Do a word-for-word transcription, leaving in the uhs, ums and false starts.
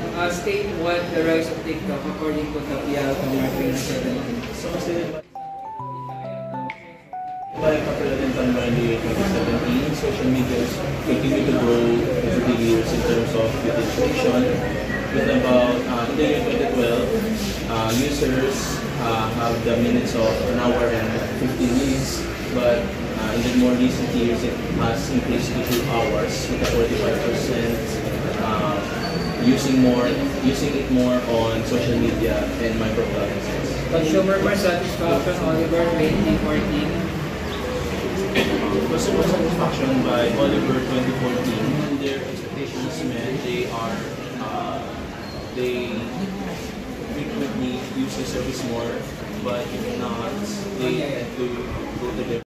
uh, state what the rise of TikTok according to Tapial twenty seventeen. So kasi by popular in twenty seventeen, social media continue to grow over the years in terms of utilization. With about uh, in the year twenty twelve, uh, users uh, have the minutes of an hour and fifteen minutes, but uh, in the more recent years, it has increased to two hours with a forty-five percent uh, using more, using it more on social media and microblogging. Consumer satisfaction, Oliver, twenty fourteen. Customer satisfaction by Oliver twenty fourteen. Their expectations met. They are uh, they frequently use the service more, but if not, they tend to go to their